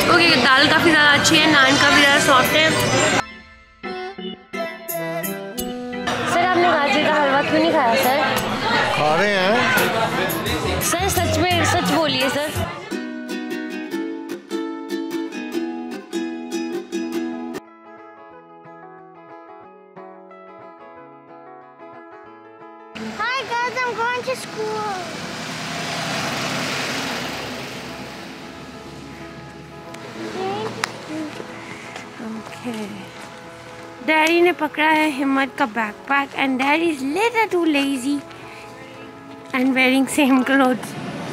Okay, दाल काफ़ी ज़्यादा अच्छी है, नान काफ़ी ज़्यादा सॉफ्ट है। सर आपने गाजर का हलवा क्यों नहीं खाया सर? खा रहे हैं सर, सच में सच बोलिए सर। Hi guys, I'm going to school. Okay. Daddy ने पकड़ा है हिम्मत का backpack and daddy is little too lazy and wearing same clothes.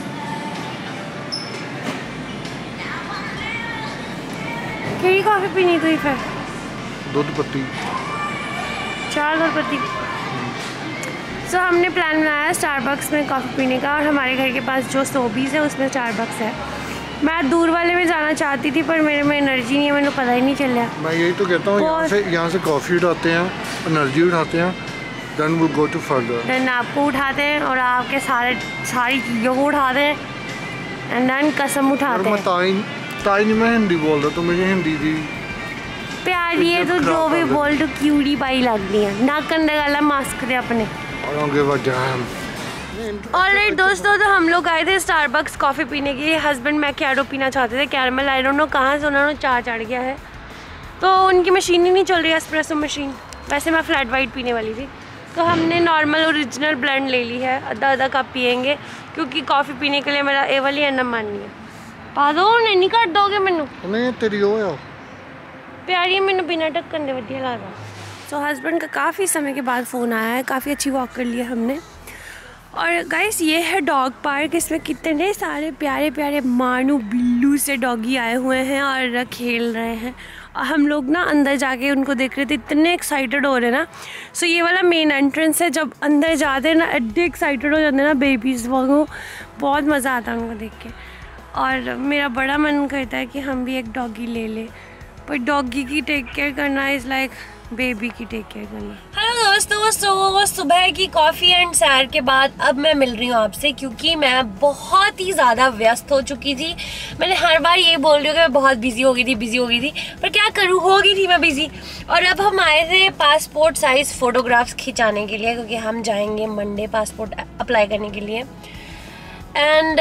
केड़ी कॉफी पीनी कोई फिर? दूध पत्ती, 4 दूध पत्ती। सो हमने प्लान बनाया स्टारबक्स में कॉफ़ी पीने का, और हमारे घर के पास जो सोबीज़ है उसमें स्टारबक्स है। मैं दूर वाले में जाना चाहती थी पर मेरे में एनर्जी नहीं है, मैंने पता ही नहीं चला। मैं यही तो कहता हूँ, यहाँ से कॉफ़ी उठाते हैं, एनर्जी उठाते हैं, then we go to further. Then आपको उठाते हैं और आपके सारी चीज़ों को उठाते हैं एंड देन कसम उठाते हैं। ताई नहीं, मैं हिंदी बोल रहा, तो मुझे हिंदी दी प्यारी है तो जो भी बोल तो क्यूड़ी पाई लगती है ना, कंधे वाला मास्क दे अपने। ऑलराइट दोस्तों, तो हम लोग आए थे स्टारबक्स कॉफ़ी पीने के लिए। हस्बैंड मैकियाडो पीना चाहते थे, कैरमल, आई डोंट नो कहाँ से उन्होंने चार चढ़ गया है, तो उनकी मशीन ही नहीं चल रही है, एस्प्रेसो मशीन। वैसे मैं फ्लैट वाइट पीने वाली थी, तो हमने नॉर्मल ओरिजिनल ब्लेंड ले ली है, आधा कप पियेंगे क्योंकि कॉफ़ी पीने के लिए मेरा ए वाली एनम माननी है। पा दो नहीं काट दोगे मैनू? नहीं तेरी हो या प्यारी, मैंने बिना ढक्कन दे वधिया लगा। सो हस्बैंड का काफ़ी समय के बाद फ़ोन आया है, काफ़ी अच्छी वॉक कर लिया हमने। और गाइस ये है डॉग पार्क, इसमें कितने सारे प्यारे प्यारे मानू बिल्लू से डॉगी आए हुए हैं और खेल रहे हैं, और हम लोग ना अंदर जाके उनको देख रहे थे, इतने एक्साइटेड हो रहे हैं ना। सो ये वाला मेन एंट्रेंस है, जब अंदर जाते हैं ना एड्डे एक्साइटेड हो जाते हैं ना बेबीज़, वो बहुत मज़ा आता है उनको देख के। और मेरा बड़ा मन करता है कि हम भी एक डॉगी ले लें, पर डॉगी की टेक केयर करना इज़ लाइक बेबी की टेक केयर करना। हेलो दोस्तों, सुबह की कॉफ़ी एंड सैर के बाद अब मैं मिल रही हूँ आपसे, क्योंकि मैं बहुत ही ज़्यादा व्यस्त हो चुकी थी। मैंने हर बार ये बोल रही हूँ कि मैं बहुत बिजी हो गई थी, पर क्या करूँ, हो गई थी मैं बिजी। और अब हम आए थे पासपोर्ट साइज़ फ़ोटोग्राफ्स खिंचाने के लिए, क्योंकि हम जाएंगे मंडे पासपोर्ट अप्लाई करने के लिए। And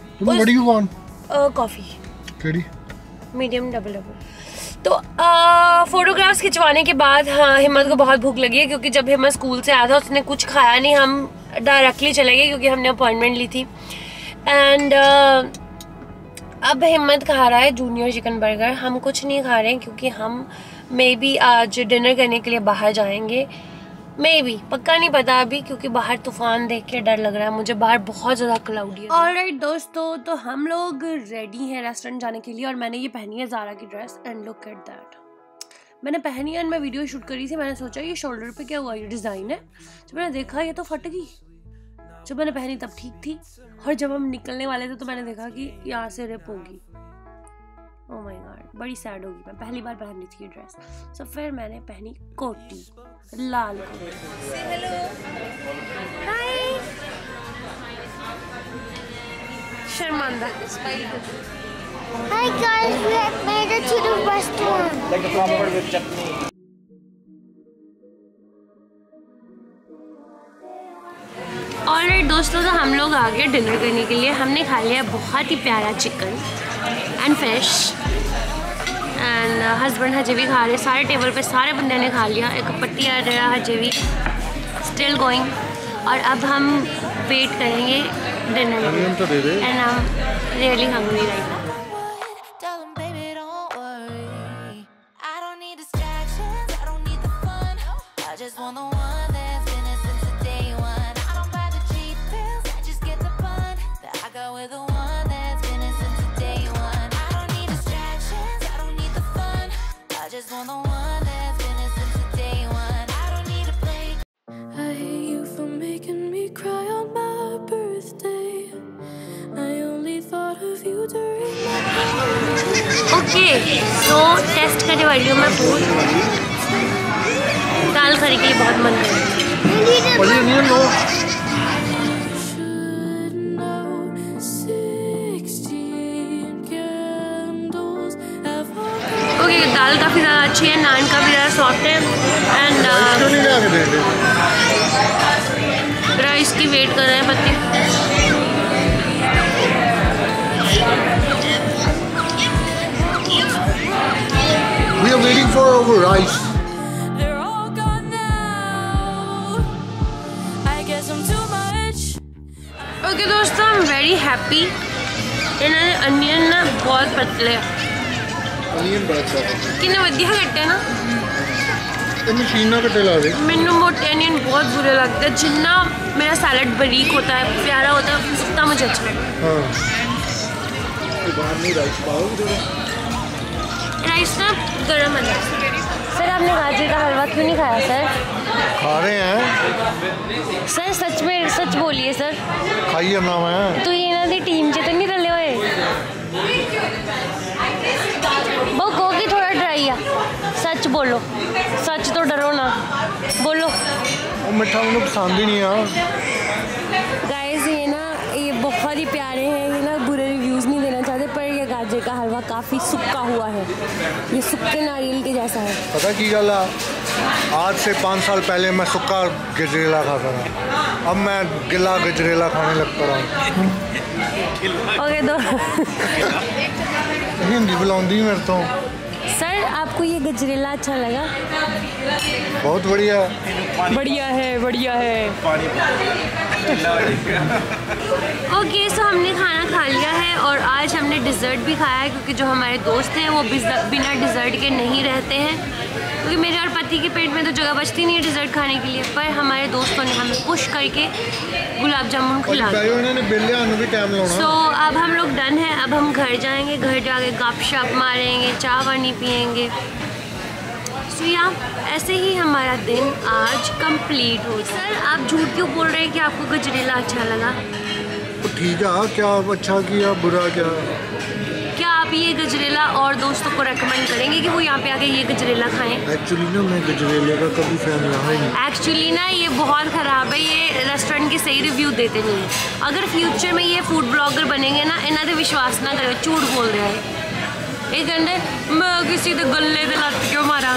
coffee medium double. तो फ़ोटोग्राफ्स खिंचवाने के बाद हाँ, हिम्मत को बहुत भूख लगी है, क्योंकि जब हिम्मत स्कूल से आया था उसने कुछ खाया नहीं, हम डायरेक्टली चले गए क्योंकि हमने अपॉइंटमेंट ली थी। एंड अब हिम्मत खा रहा है जूनियर चिकन बर्गर, हम कुछ नहीं खा रहे हैं क्योंकि हम मे बी आज डिनर करने के लिए बाहर जाएंगे, मे बी, पक्का नहीं पता अभी, क्योंकि बाहर तूफान देख के डर लग रहा है मुझे, बाहर बहुत ज़्यादा क्लाउडी है। ऑलराइट दोस्तों, तो हम लोग रेडी हैं रेस्टोरेंट जाने के लिए, और मैंने ये पहनी है ज़ारा की dress, and look at that. मैंने पहनी है, मैं वीडियो शूट करी थी, मैंने सोचा ये शोल्डर पे क्या हुआ, ये डिज़ाइन है। जब मैंने देखा ये तो फट गई, जब मैंने पहनी तब ठीक थी, और जब हम निकलने वाले थे तो मैंने देखा कि यहाँ से रिप होगी। ओह माय गॉड, बड़ी सैड होगी, मैं पहली बार पहन रही थी ये ड्रेस। सो फिर मैंने पहनी कोटी, लाल कोटी। हेलो, हाय, शर्मांदा। Hi guys, we have made it to the restaurant. Like a proper with chutney. Alright दोस्तों, तो हम लोग आ गए डिनर करने के लिए। हमने खा लिया बहुत ही प्यारा chicken and fish, and husband हजे भी खा रहे, सारे टेबल पे सारे बंदे ने खा लिया, एक पट्टी आ रहा हजे भी स्टिल गोइंग। और अब हम वेट करेंगे dinner, and I am really hungry right now. Okay, so taste करने वाली हूँ मैं फूड। दाल करी के लिए बहुत मन कर रहा है। दाल काफ़ी ज़्यादा अच्छी है, नान काफ़ी ज़्यादा सॉफ्ट है एंड राइस की वेट कर रहे हैं पति। We are waiting for our rice. Okay दोस्तों, आई एम वेरी हैप्पी। इन्होंने अनियन ना बहुत पतले Onion बड़ा अच्छा किन्ने वधिया कट्टे ना। है। मशीन ना कटे ला दे। मैनू मोटे अनियन बहुत बुरे लगते हैं। जितना मेरा सैलड बारीक होता है, प्यारा होता है, उतना मुझे अच्छा लगता है। हाँ। बाहर नहीं राइस पाओ जरा। राइस ना गर्म है। सर आपने गाजर का हलवा क्यों नहीं खाया सर? खा रहे हैं। सर सच में सच बोलिए सर। खाइए ना मैं। तो ये ना दी टीम च तो नहीं रले हुए वो को कि थोड़ा ड्राई है। सच बोलो, सच तो डरो ना, बोलो। वो मिठा मुझे पसंद ही नहीं है। गाइस ये बहुत ही प्यारे हैं। ये ना बुरे रिव्यूज़ नहीं देना चाहते, पर ये गाजर का हलवा काफ़ी सूखा हुआ है। ये सूखे नारियल के जैसा है। पता की गल है, आज से 5 साल पहले मैं सूखा गजरेला खाता था, अब मैं गिला गजरेला खाने लग पड़ा। ओके दो हिंदी बुलाऊंदी मेरे तो। सर आपको ये गजरेला अच्छा लगा? बहुत बढ़िया। बढ़िया है, बढ़िया है। ओके सो हमने खाना खा लिया है और आज हमने डिज़र्ट भी खाया है, क्योंकि जो हमारे दोस्त हैं वो बिना डिज़र्ट के नहीं रहते हैं, क्योंकि मेरे और पति के पेट में तो जगह बचती नहीं है डिज़र्ट खाने के लिए। पर हमारे दोस्तों ने हमें पुश करके गुलाब जामुन खिला दिया। सो अब हम लोग डन है। अब हम घर जाएंगे, घर जाके गपशप मारेंगे, चाय पानी पियेंगे। सो या ऐसे ही हमारा दिन आज कंप्लीट हो। सर आप झूठ क्यों बोल रहे हैं कि आपको गजरेला अच्छा लगा? तो ठीक है, क्या अच्छा किया बुरा क्या? क्या आप ये गजरेला और दोस्तों को रेकमेंड करेंगे कि वो यहाँ पे आके ये गजरेला खाएं? एक्चुअली ना मैं गजरेले का कभी फैन रहा ही नहीं। एक्चुअली ना ये बहुत ख़राब है। ये रेस्टोरेंट के सही रिव्यू देते नहीं है। अगर फ्यूचर में ये फूड ब्लॉगर बनेंगे ना, इन्हें तो विश्वास ना करो, झूठ बोल रहे हैं। ये कहते मैं किसी के गले से लत क्यों मारा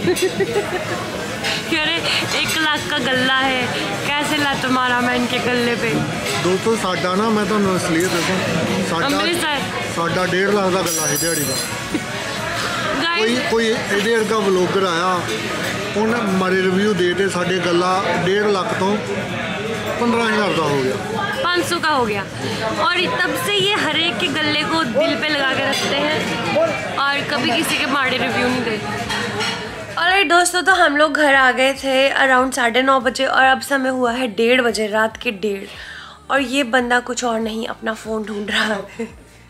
कह रहे 1 लाख का गला है, कैसे लत मारा मैं इनके गले पे। दोस्तों साडा ना, मैं तो इसलिए दसा, साडा 1.5 लाख का गला है दिहाड़ी का। कोई ਇਹਦੇ ਵਰਗਾ ਵਲੋਗਰ आया, ਉਹਨੇ मारे रिव्यू दे के साढ़े गला 1.5 लाख तो 15,000 का हो गया, 500 का हो गया। और तब से ये हर एक के गले को दिल पे लगा के रखते हैं और कभी किसी के माड़े रिव्यू नहीं देते। और दोस्तों तो हम लोग घर आ गए थे अराउंड 9:30 बजे और अब समय हुआ है 1:30 बजे, रात के 1:30। और ये बंदा कुछ और नहीं अपना फ़ोन ढूंढ रहा है।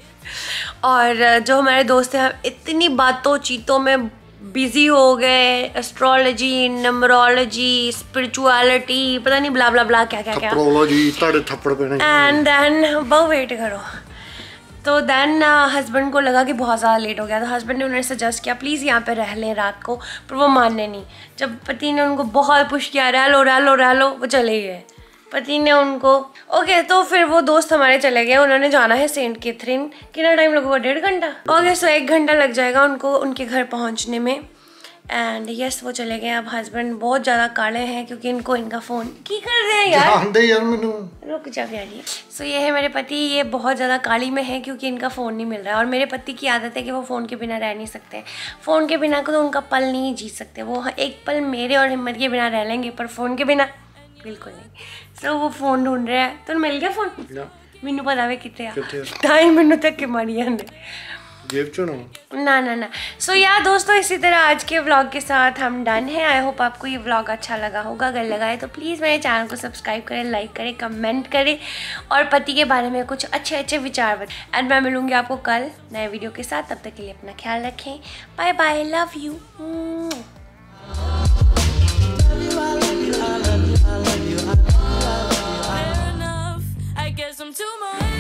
और जो हमारे दोस्त हैं इतनी बातों चीतों में बिजी हो गए, एस्ट्रोलॉजी, नंबरोलॉजी, स्पिरिचुअलिटी, पता नहीं ब्ला ब्ला ब्ला क्या क्या क्या। एंड देन बहुत वेट करो। तो देन हस्बैंड को लगा कि बहुत ज़्यादा लेट हो गया, तो हस्बैंड ने उन्हें सजेस्ट किया प्लीज़ यहाँ पे रह लें रात को, पर वो मानने नहीं। जब पति ने उनको बहुत पुश किया रह लो, वो चले गए। पति ने उनको ओके, तो फिर वो दोस्त हमारे चले गए। उन्होंने जाना है सेंट कैथरीन। कितना टाइम लगेगा? 1.5 घंटा। ओके सो 1 घंटा लग जाएगा उनको उनके घर पहुंचने में। एंड यस वो चले गए। अब हस्बैंड बहुत ज़्यादा काले हैं क्योंकि इनको इनका फ़ोन की कर रहे हैं यार रुक जा प्यारी। सो ये है मेरे पति, ये बहुत ज़्यादा काली में है क्योंकि इनका फ़ोन नहीं मिल रहा है। और मेरे पति की आदत है कि वो फ़ोन के बिना रह नहीं सकते। फ़ोन के बिना को तो उनका पल नहीं जी सकते। वो एक पल मेरे और हिम्मत के बिना रह लेंगे, पर फ़ोन के बिना बिल्कुल नहीं। सो वो फ़ोन ढूंढ रहा है। तो मिल गया फ़ोन? मैनू पता वे कितने 2.5 मिनट तक के मारी जाते जेब चो ना। सो यार दोस्तों इसी तरह आज के व्लॉग के साथ हम डन हैं। आई होप आपको ये व्लॉग अच्छा लगा होगा। अगर लगा है तो प्लीज़ मेरे चैनल को सब्सक्राइब करें, लाइक करें, कमेंट करें और पति के बारे में कुछ अच्छे विचार बताएं। एंड मैं मिलूँगी आपको कल नए वीडियो के साथ। तब तक के लिए अपना ख्याल रखें। Bye bye, love you.